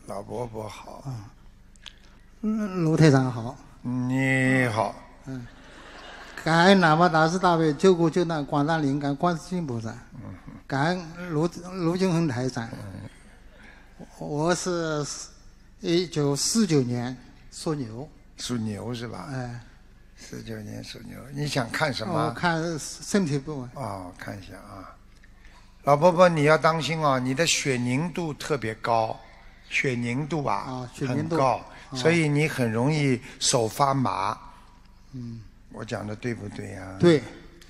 老伯伯好。 卢台长好。 你好。 感恩南无大慈大悲救苦救难广大灵感观世音菩萨。感恩卢俊宏台长。我是1949年属牛。 属牛是吧？ 哎。 19年属牛，你想看什么？ 我看身体部位。 哦，看一下啊。老伯伯，你要当心哦，你的血凝度特别高，血凝度啊，很高，所以你很容易手发麻。我讲的对不对呀？ 对。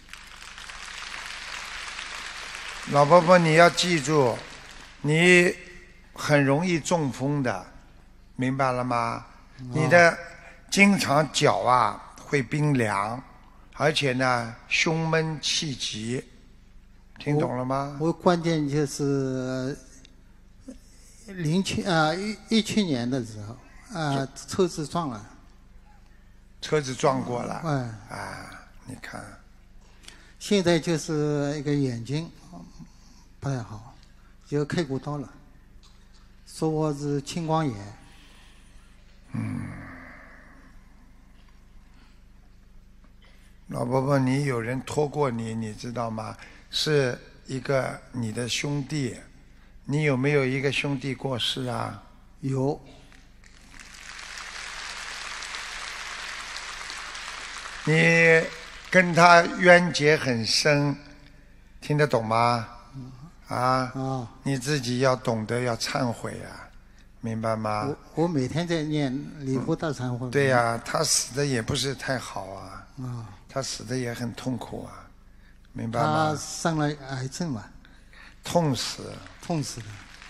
老伯伯，你要记住，你很容易中风的，明白了吗？你的经常脚啊会冰凉，而且呢胸闷气急，听懂了吗？ 我关键就是17年的时候车子撞了。 车子撞过了。你看。 现在就是一个眼睛不太好，就开过刀了，说我是青光眼。 老伯伯，你有人托过你，你知道吗？是一个你的兄弟，你有没有一个兄弟过世啊？ 有。 你跟他冤结很深，听得懂吗？你自己要懂得要忏悔啊，明白吗？ 我每天在念礼佛大忏悔。 对呀，他死的也不是太好啊。他死的也很痛苦啊，明白吗？ 他生了癌症嘛。 痛死。 痛死的。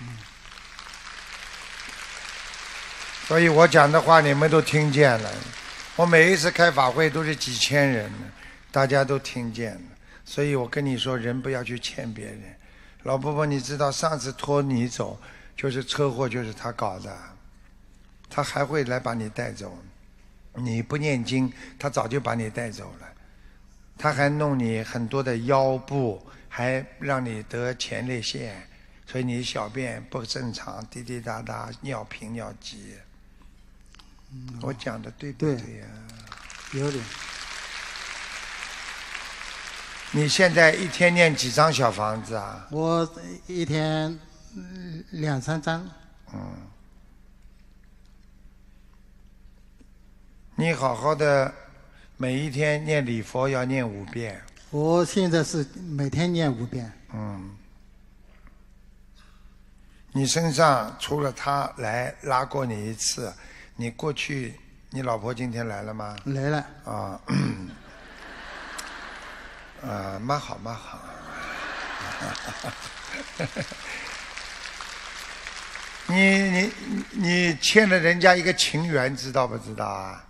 所以我讲的话你们都听见了。我每一次开法会都是几千人，大家都听见了。所以我跟你说，人不要去欠别人。老伯伯，你知道上次拖你走就是车祸，就是他搞的，他还会来把你带走。你不念经，他早就把你带走了。他还弄你很多的腰部，还让你得前列腺，所以你小便不正常，滴滴答答，尿频尿急。我讲的对不对呀？ 有点。 你现在一天念几张小房子啊？ 我一天2、3张。 你好好的，每一天念礼佛要念5遍。 我现在是每天念5遍。 你身上除了他来拉过你一次，你过去，你老婆今天来了吗？ 来了。 蛮好蛮好。你欠了人家一个情缘，知道不知道啊？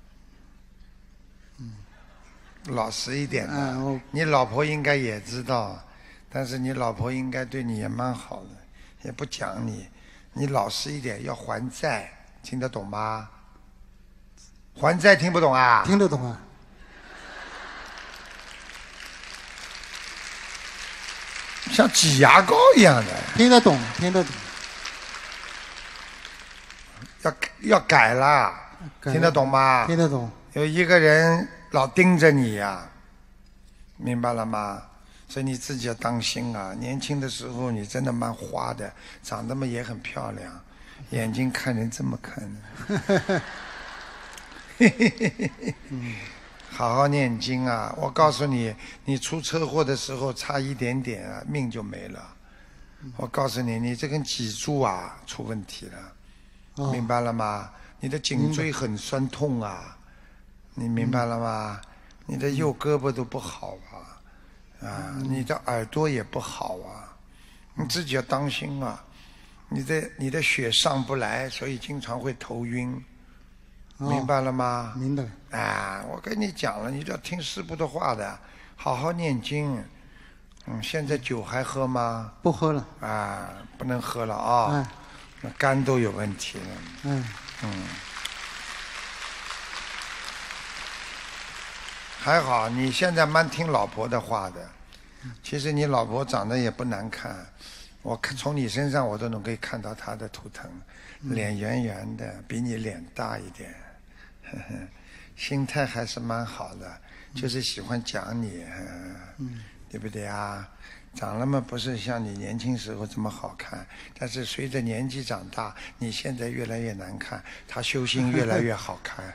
老实一点的。你老婆应该也知道，但是你老婆应该对你也蛮好的，也不讲你。你老实一点，要还债，听得懂吗？还债听不懂啊？ 听得懂啊。 像挤牙膏一样的。 听得懂，听得懂。 要改啦，听得懂吗？ 听得懂。 有一个人老盯着你呀，明白了吗？所以你自己要当心啊！年轻的时候你真的蛮花的，长得嘛也很漂亮，眼睛看人这么看的。好好念经啊！我告诉你，你出车祸的时候差一点点啊，命就没了。我告诉你，你这根脊柱啊出问题了，明白了吗？你的颈椎很酸痛啊，你明白了吗？你的右胳膊都不好啊，你的耳朵也不好啊，你自己要当心啊！你的血上不来，所以经常会头晕。明白了吗？ 明白。 我跟你讲了，你就要听师父的话的，好好念经。现在酒还喝吗？ 不喝了。 不能喝了啊，那肝都有问题了。还好你现在蛮听老婆的话的，其实你老婆长得也不难看， 我看从你身上我都能可以看到他的图腾，脸圆圆的，比你脸大一点，呵呵，心态还是蛮好的，就是喜欢讲你，对不对啊？长了嘛，不是像你年轻时候这么好看，但是随着年纪长大，你现在越来越难看，他修心越来越好看。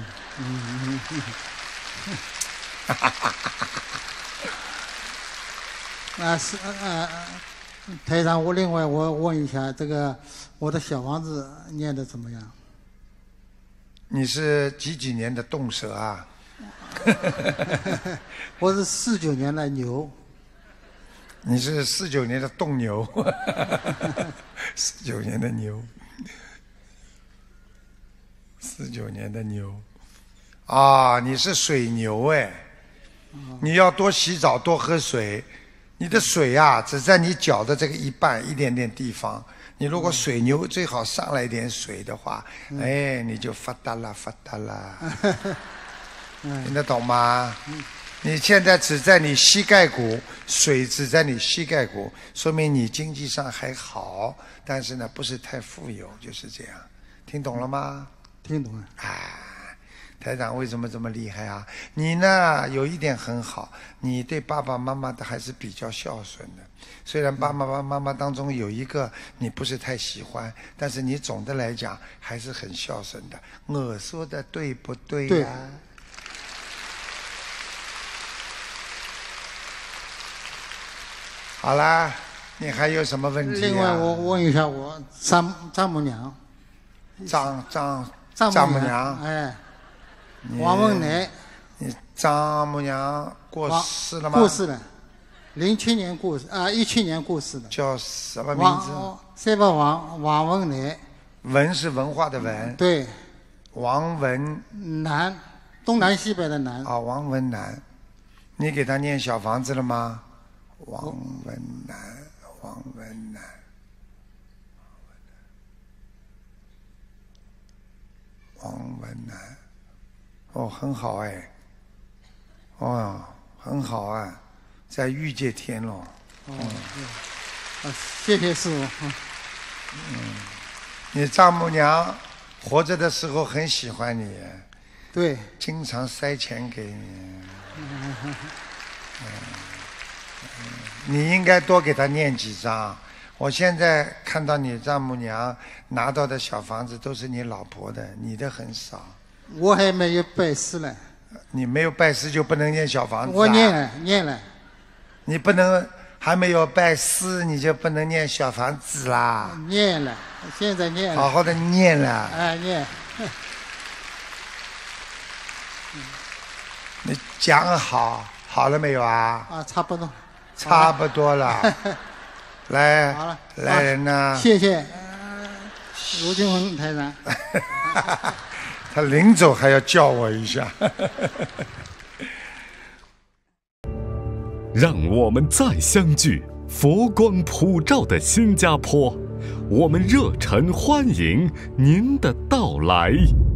台长，另外我问一下，这个我的小房子念的怎么样？ 你是几年的动蛇啊？ 我是49年的牛。 你是49年的动牛，49年的牛，49年的牛，啊，你是水牛哎，你要多洗澡，多喝水。你的水啊，只在你脚的这个一半一点点地方。你如果水牛最好上来一点水的话，哎，你就发达了，发达了。听得懂吗？你现在只在你膝盖骨，水只在你膝盖骨，说明你经济上还好，但是呢不是太富有，就是这样。听懂了吗？ 听懂了。 台长为什么这么厉害啊？你呢有一点很好，你对爸爸妈妈的还是比较孝顺的。虽然爸爸妈妈当中有一个你不是太喜欢，但是你总的来讲还是很孝顺的。我说的对不对呀？ 对。 好啦，你还有什么问题啊？ 另外，我问一下我丈母娘。 丈母娘。 哎。王文乃。 你丈母娘过世了吗？ 过世了，07年过世，17年过世的。 叫什么名字？ 三伯王文乃。 文是文化的文。 对。 王文南，东南西北的南。 啊，王文南，你给他念小房子了吗？王文南，王文南，王文南，哦，很好哎，哦，很好啊，在欲界天咯。 谢谢师傅。 你丈母娘活着的时候很喜欢你。 对。 经常塞钱给你。你应该多给他念几张。我现在看到你丈母娘拿到的小房子都是你老婆的，你的很少。 我还没有拜师呢。 你没有拜师就不能念小房子啊？ 我念了。 你不能还没有拜师你就不能念小房子啦？ 念了，现在念了。 好好的念了。 念。 你讲好了没有啊？ 差不多。 差不多了。来， 好了， 来人呐！ 谢谢卢俊宏台长。 他临走还要叫我一下。 让我们再相聚，佛光普照的新加坡，我们热忱欢迎您的到来。